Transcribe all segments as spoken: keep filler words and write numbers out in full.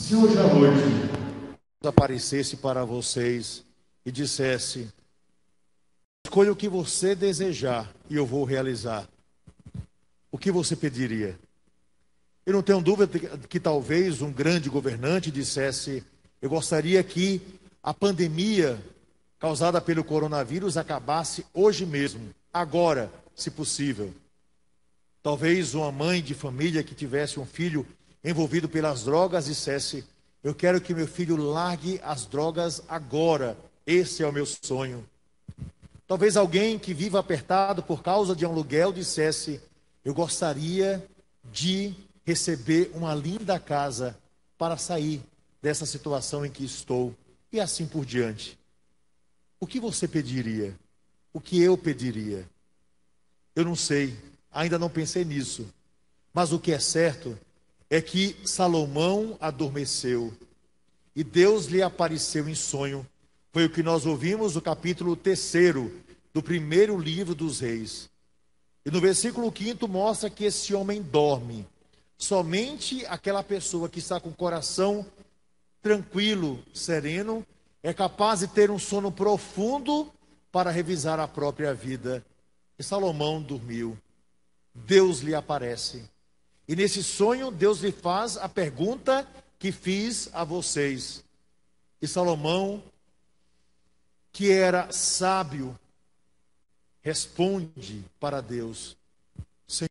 Se hoje à noite aparecesse para vocês e dissesse: escolha o que você desejar e eu vou realizar, o que você pediria? Eu não tenho dúvida que, que talvez um grande governante dissesse: eu gostaria que a pandemia causada pelo coronavírus acabasse hoje mesmo, agora, se possível. Talvez uma mãe de família que tivesse um filho envolvido pelas drogas dissesse: eu quero que meu filho largue as drogas agora, esse é o meu sonho. Talvez alguém que viva apertado por causa de um aluguel dissesse: eu gostaria de receber uma linda casa para sair dessa situação em que estou, e assim por diante. O que você pediria? O que eu pediria? Eu não sei, ainda não pensei nisso, mas o que é certo é que Salomão adormeceu e Deus lhe apareceu em sonho. Foi o que nós ouvimos no capítulo terceiro do primeiro livro dos Reis. E no versículo quinto mostra que esse homem dorme. Somente aquela pessoa que está com o coração tranquilo, sereno, é capaz de ter um sono profundo para revisar a própria vida. E Salomão dormiu. Deus lhe aparece. E nesse sonho, Deus lhe faz a pergunta que fiz a vocês. E Salomão, que era sábio, responde para Deus: Senhor,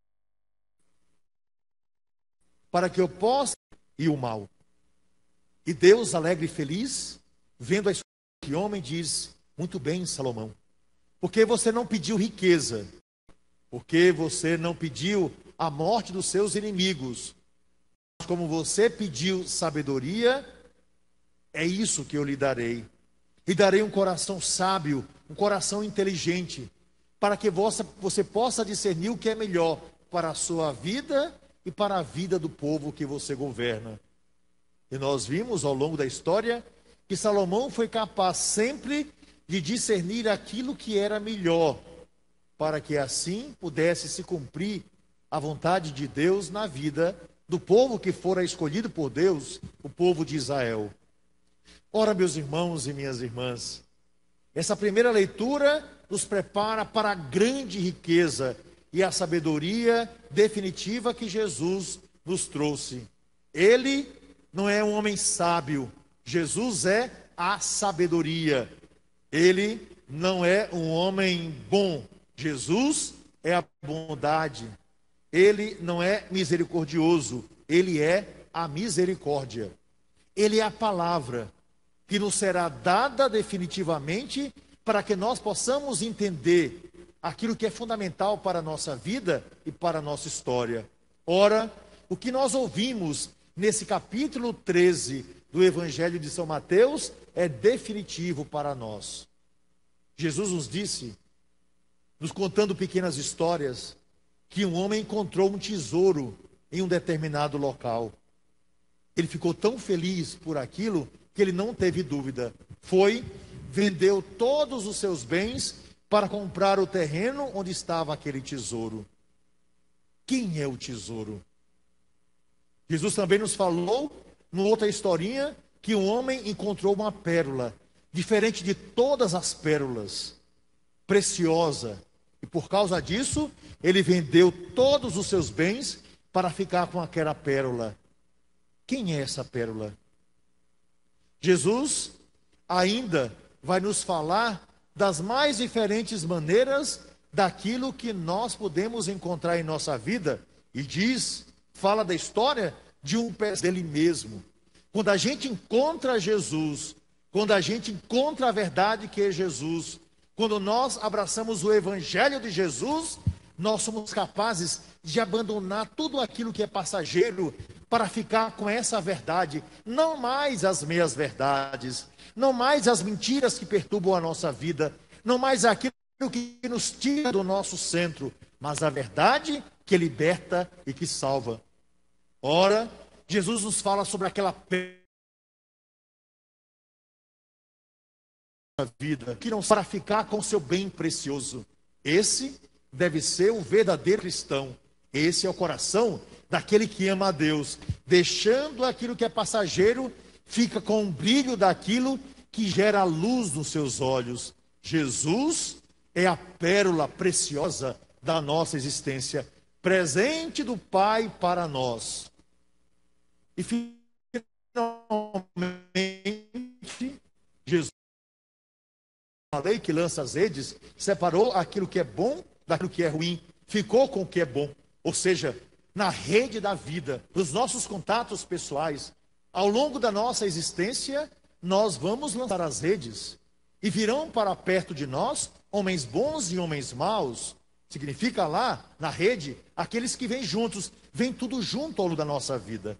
para que eu possa ir o mal. E Deus, alegre e feliz, vendo a escolha desse homem, diz: muito bem, Salomão, porque você não pediu riqueza, porque você não pediu a morte dos seus inimigos, mas como você pediu sabedoria, é isso que eu lhe darei. Lhe darei um coração sábio, um coração inteligente, para que você possa discernir o que é melhor para a sua vida e para a vida do povo que você governa. E nós vimos ao longo da história que Salomão foi capaz sempre de discernir aquilo que era melhor, para que assim pudesse se cumprir a vontade de Deus na vida do povo que fora escolhido por Deus, o povo de Israel. Ora, meus irmãos e minhas irmãs, essa primeira leitura nos prepara para a grande riqueza e a sabedoria definitiva que Jesus nos trouxe. Ele não é um homem sábio, Jesus é a sabedoria. Ele não é um homem bom, Jesus é a bondade. Ele não é misericordioso, ele é a misericórdia. Ele é a palavra que nos será dada definitivamente para que nós possamos entender aquilo que é fundamental para a nossa vida e para a nossa história. Ora, o que nós ouvimos nesse capítulo treze do Evangelho de São Mateus é definitivo para nós. Jesus nos disse, nos contando pequenas histórias, que um homem encontrou um tesouro em um determinado local. Ele ficou tão feliz por aquilo que ele não teve dúvida. Foi, vendeu todos os seus bens para comprar o terreno onde estava aquele tesouro. Quem é o tesouro? Jesus também nos falou, numa outra historinha, que um homem encontrou uma pérola, diferente de todas as pérolas, preciosa. E por causa disso, ele vendeu todos os seus bens para ficar com aquela pérola. Quem é essa pérola? Jesus ainda vai nos falar das mais diferentes maneiras daquilo que nós podemos encontrar em nossa vida. E diz, fala da história de um pé dele mesmo. Quando a gente encontra Jesus, quando a gente encontra a verdade que é Jesus, quando nós abraçamos o Evangelho de Jesus, nós somos capazes de abandonar tudo aquilo que é passageiro para ficar com essa verdade. Não mais as meias verdades, não mais as mentiras que perturbam a nossa vida, não mais aquilo que nos tira do nosso centro, mas a verdade que liberta e que salva. Ora, Jesus nos fala sobre aquela vida que não para ficar com seu bem precioso. Esse deve ser o verdadeiro cristão. Esse é o coração daquele que ama a Deus, deixando aquilo que é passageiro, fica com o brilho daquilo que gera luz nos seus olhos. Jesus é a pérola preciosa da nossa existência, presente do Pai para nós. E finalmente, Jesus, a lei que lança as redes, separou aquilo que é bom daquilo que é ruim, ficou com o que é bom. Ou seja, na rede da vida, nos nossos contatos pessoais, ao longo da nossa existência, nós vamos lançar as redes e virão para perto de nós homens bons e homens maus. Significa lá, na rede, aqueles que vêm juntos, vêm tudo junto ao longo da nossa vida.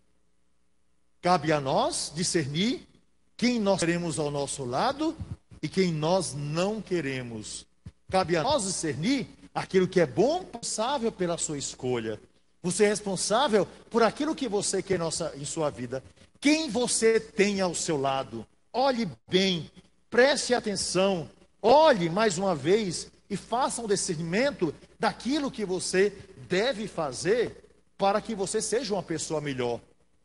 Cabe a nós discernir quem nós queremos ao nosso lado e quem nós não queremos. Cabe a nós discernir aquilo que é bom, responsável pela sua escolha. Você é responsável por aquilo que você quer nossa, em sua vida. Quem você tem ao seu lado. Olhe bem, preste atenção, olhe mais uma vez e faça um discernimento daquilo que você deve fazer para que você seja uma pessoa melhor.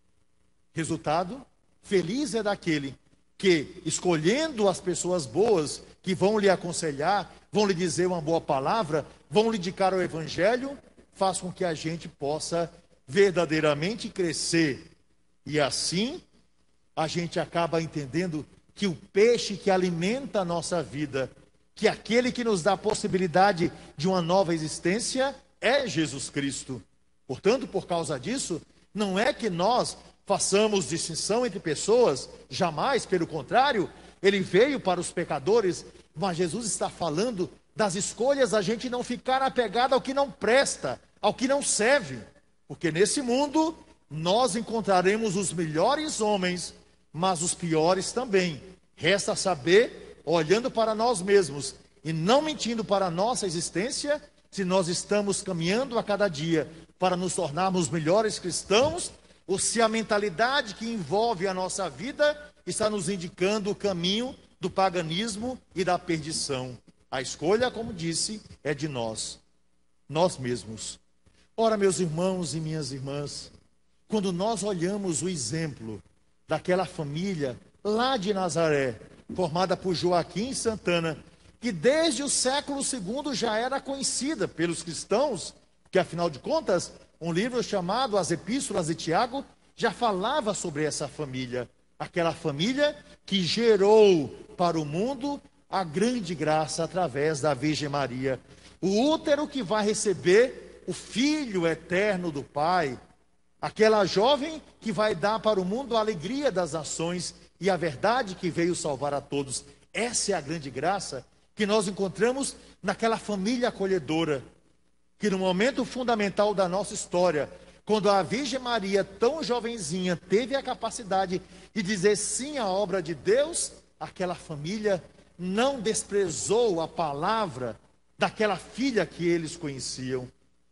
Resultado, feliz é daquele que, escolhendo as pessoas boas que vão lhe aconselhar, vão lhe dizer uma boa palavra, vão lhe indicar o Evangelho, faz com que a gente possa verdadeiramente crescer. E assim, a gente acaba entendendo que o peixe que alimenta a nossa vida, que aquele que nos dá a possibilidade de uma nova existência, é Jesus Cristo. Portanto, por causa disso, não é que nós façamos distinção entre pessoas, jamais, pelo contrário, ele veio para os pecadores, mas Jesus está falando das escolhas, a gente não ficar apegado ao que não presta, ao que não serve, porque nesse mundo nós encontraremos os melhores homens, mas os piores também. Resta saber, olhando para nós mesmos e não mentindo para a nossa existência, se nós estamos caminhando a cada dia para nos tornarmos melhores cristãos, ou se a mentalidade que envolve a nossa vida está nos indicando o caminho do paganismo e da perdição. A escolha, como disse, é de nós, nós mesmos. Ora, meus irmãos e minhas irmãs, quando nós olhamos o exemplo daquela família lá de Nazaré, formada por Joaquim Santana, que desde o século segundo já era conhecida pelos cristãos, que afinal de contas, um livro chamado As Epístolas de Tiago já falava sobre essa família, aquela família que gerou para o mundo a grande graça através da Virgem Maria, o útero que vai receber o Filho eterno do Pai, aquela jovem que vai dar para o mundo a alegria das nações e a verdade que veio salvar a todos. Essa é a grande graça que nós encontramos naquela família acolhedora, que no momento fundamental da nossa história, quando a Virgem Maria, tão jovenzinha, teve a capacidade de dizer sim à obra de Deus, aquela família não desprezou a palavra daquela filha que eles conheciam,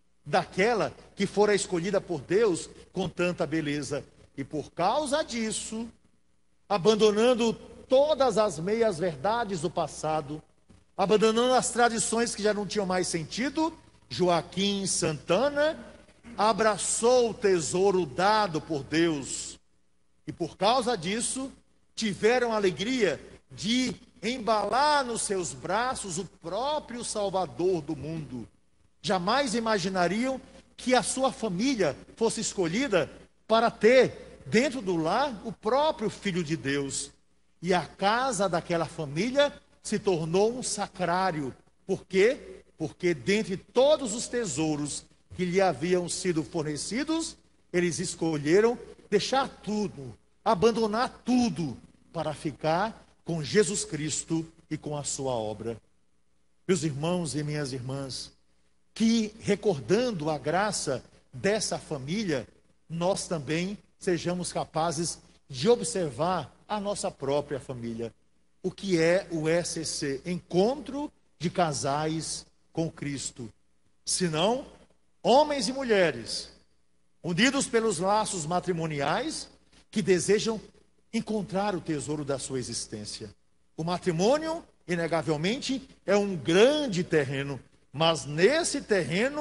daquela que fora escolhida por Deus com tanta beleza. E por causa disso, abandonando todas as meias verdades do passado, abandonando as tradições que já não tinham mais sentido, Joaquim Santana abraçou o tesouro dado por Deus. E por causa disso, tiveram a alegria de embalar nos seus braços o próprio Salvador do mundo. Jamais imaginariam que a sua família fosse escolhida para ter dentro do lar o próprio Filho de Deus. E a casa daquela família se tornou um sacrário. Por quê? Porque dentre todos os tesouros que lhe haviam sido fornecidos, eles escolheram deixar tudo, abandonar tudo, para ficar com Jesus Cristo e com a sua obra. Meus irmãos e minhas irmãs, que recordando a graça dessa família, nós também sejamos capazes de observar a nossa própria família. O que é o E C C? Encontro de Casais com Cristo. Senão, homens e mulheres, unidos pelos laços matrimoniais, que desejam encontrar o tesouro da sua existência. O matrimônio, inegavelmente, é um grande terreno, mas nesse terreno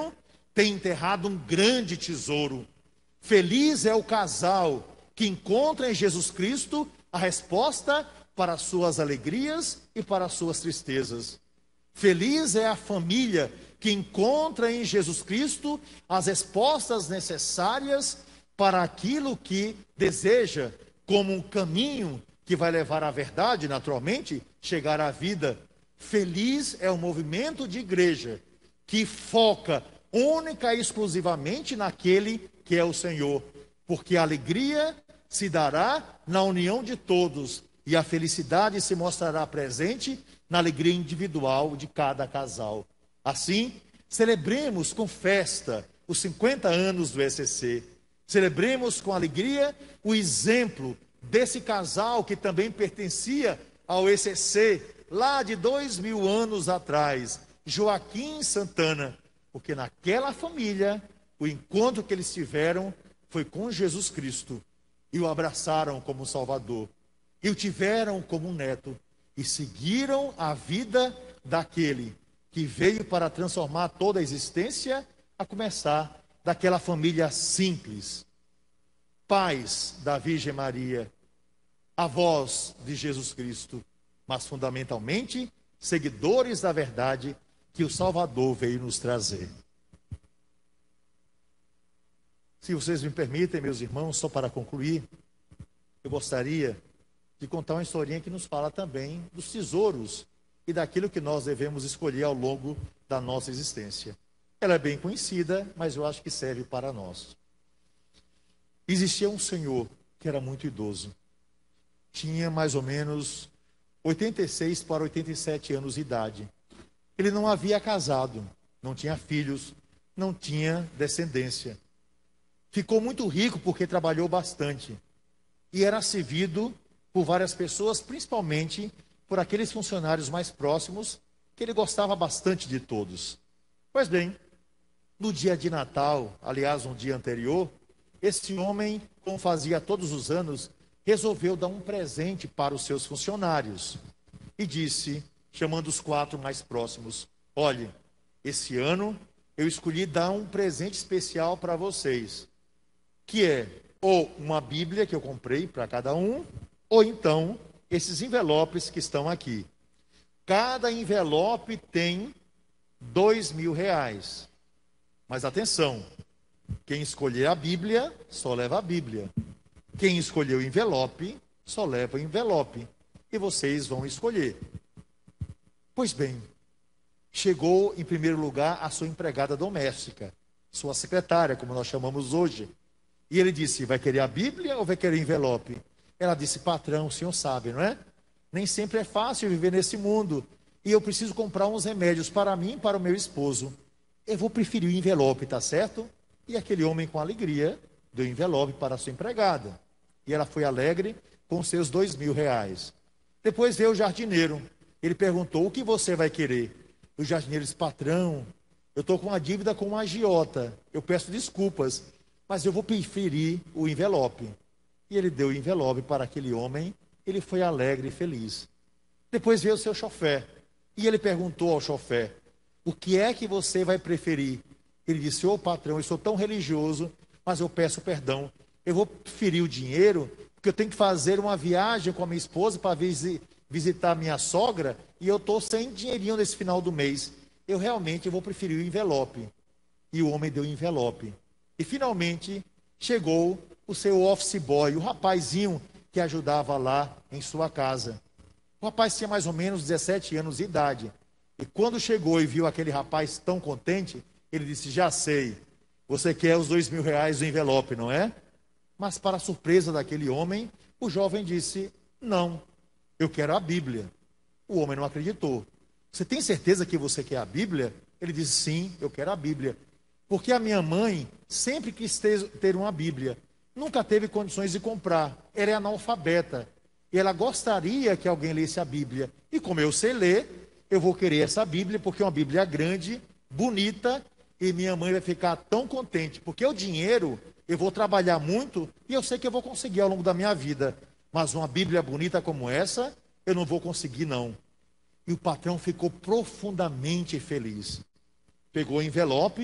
tem enterrado um grande tesouro. Feliz é o casal que encontra em Jesus Cristo a resposta para as suas alegrias e para as suas tristezas. Feliz é a família que encontra em Jesus Cristo as respostas necessárias para aquilo que deseja, como um caminho que vai levar à verdade, naturalmente, chegar à vida. Feliz é o movimento de igreja que foca única e exclusivamente naquele que é o Senhor, porque a alegria se dará na união de todos e a felicidade se mostrará presente na alegria individual de cada casal. Assim, celebremos com festa os cinquenta anos do E C C. Celebremos com alegria o exemplo desse casal que também pertencia ao E C C lá de dois mil anos atrás, Joaquim e Santana, porque naquela família o encontro que eles tiveram foi com Jesus Cristo e o abraçaram como Salvador e o tiveram como um neto e seguiram a vida daquele que veio para transformar toda a existência, a começar daquela família simples, pais da Virgem Maria, avós de Jesus Cristo, mas fundamentalmente seguidores da verdade que o Salvador veio nos trazer. Se vocês me permitem, meus irmãos, só para concluir, eu gostaria de contar uma historinha que nos fala também dos tesouros e daquilo que nós devemos escolher ao longo da nossa existência. Ela é bem conhecida, mas eu acho que serve para nós. Existia um senhor que era muito idoso. Tinha mais ou menos oitenta e seis para oitenta e sete anos de idade. Ele não havia casado, não tinha filhos, não tinha descendência. Ficou muito rico porque trabalhou bastante. E era servido por várias pessoas, principalmente por aqueles funcionários mais próximos, que ele gostava bastante de todos. Pois bem, no dia de Natal, aliás, um dia anterior, esse homem, como fazia todos os anos, resolveu dar um presente para os seus funcionários. E disse, chamando os quatro mais próximos: olhe, esse ano eu escolhi dar um presente especial para vocês, que é ou uma Bíblia que eu comprei para cada um, ou então esses envelopes que estão aqui. Cada envelope tem dois mil reais. Mas atenção, quem escolher a Bíblia, só leva a Bíblia. Quem escolher o envelope, só leva o envelope. E vocês vão escolher. Pois bem, chegou em primeiro lugar a sua empregada doméstica, sua secretária, como nós chamamos hoje. E ele disse: vai querer a Bíblia ou vai querer envelope? Ela disse: patrão, o senhor sabe, não é? Nem sempre é fácil viver nesse mundo. E eu preciso comprar uns remédios para mim e para o meu esposo. Eu vou preferir o envelope, tá certo? E aquele homem, com alegria, deu envelope para a sua empregada. E ela foi alegre com seus dois mil reais. Depois veio o jardineiro. Ele perguntou: o que você vai querer? O jardineiro disse: patrão, eu estou com uma dívida com uma agiota. Eu peço desculpas, mas eu vou preferir o envelope. E ele deu o envelope para aquele homem. Ele foi alegre e feliz. Depois veio o seu chofer. E ele perguntou ao chofer: o que é que você vai preferir? Ele disse: ô patrão, eu sou tão religioso, mas eu peço perdão. Eu vou preferir o dinheiro, porque eu tenho que fazer uma viagem com a minha esposa para visi visitar minha sogra, e eu estou sem dinheirinho nesse final do mês. Eu realmente vou preferir o envelope. E o homem deu o envelope. E finalmente chegou o seu office boy, o rapazinho que ajudava lá em sua casa. O rapaz tinha mais ou menos dezessete anos de idade. E quando chegou e viu aquele rapaz tão contente, ele disse: já sei, você quer os dois mil reais do envelope, não é? Mas para a surpresa daquele homem, o jovem disse: não, eu quero a Bíblia. O homem não acreditou. Você tem certeza que você quer a Bíblia? Ele disse: sim, eu quero a Bíblia. Porque a minha mãe sempre quis ter, ter uma Bíblia. Nunca teve condições de comprar. Ela é analfabeta. E ela gostaria que alguém lesse a Bíblia. E como eu sei ler, eu vou querer essa Bíblia, porque é uma Bíblia grande, bonita, e minha mãe vai ficar tão contente. Porque o dinheiro, eu vou trabalhar muito, e eu sei que eu vou conseguir ao longo da minha vida. Mas uma Bíblia bonita como essa, eu não vou conseguir, não. E o patrão ficou profundamente feliz. Pegou o envelope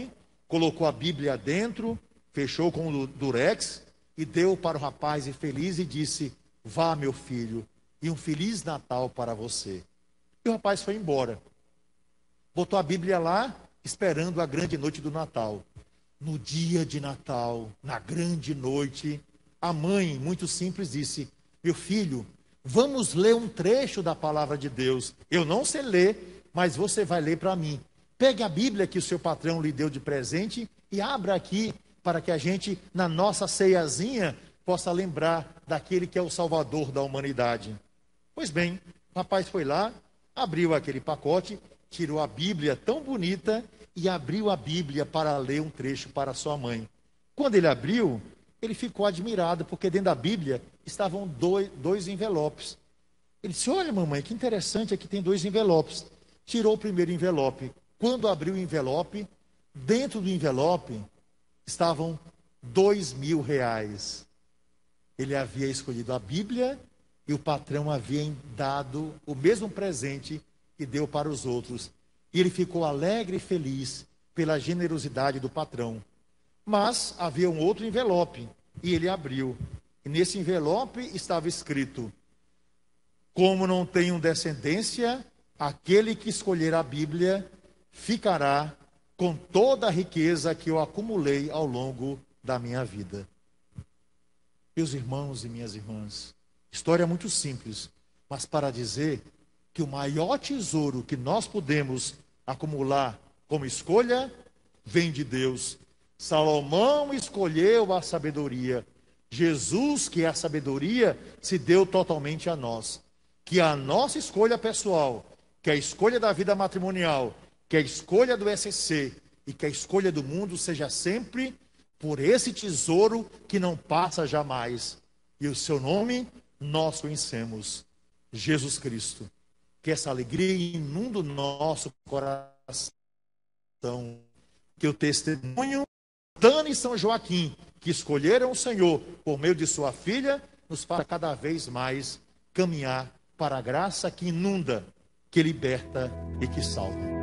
colocou a Bíblia dentro, fechou com o durex e deu para o rapaz infeliz e disse: vá, meu filho, e um Feliz Natal para você. E o rapaz foi embora. Botou a Bíblia lá, esperando a grande noite do Natal. No dia de Natal, na grande noite, a mãe, muito simples, disse: meu filho, vamos ler um trecho da palavra de Deus. Eu não sei ler, mas você vai ler para mim. Pegue a Bíblia que o seu patrão lhe deu de presente e abra aqui, para que a gente, na nossa ceiazinha, possa lembrar daquele que é o Salvador da humanidade. Pois bem, o rapaz foi lá, abriu aquele pacote, tirou a Bíblia tão bonita e abriu a Bíblia para ler um trecho para sua mãe. Quando ele abriu, ele ficou admirado, porque dentro da Bíblia estavam dois, dois envelopes. Ele disse: olha, mamãe, que interessante, aqui tem dois envelopes. Tirou o primeiro envelope. Quando abriu o envelope, dentro do envelope estavam dois mil reais. Ele havia escolhido a Bíblia e o patrão havia dado o mesmo presente que deu para os outros. E ele ficou alegre e feliz pela generosidade do patrão. Mas havia um outro envelope e ele abriu. E nesse envelope estava escrito: como não tenho descendência, aquele que escolher a Bíblia ficará com toda a riqueza que eu acumulei ao longo da minha vida. Meus irmãos e minhas irmãs, história muito simples, mas para dizer que o maior tesouro que nós podemos acumular como escolha vem de Deus. Salomão escolheu a sabedoria. Jesus, que é a sabedoria, se deu totalmente a nós. Que a nossa escolha pessoal, que a escolha da vida matrimonial, que a escolha do S C e que a escolha do mundo seja sempre por esse tesouro que não passa jamais. E o seu nome nós conhecemos, Jesus Cristo. Que essa alegria inunda o nosso coração. Que o testemunho Tânia e São Joaquim, que escolheram o Senhor por meio de sua filha, nos faça cada vez mais caminhar para a graça que inunda, que liberta e que salva.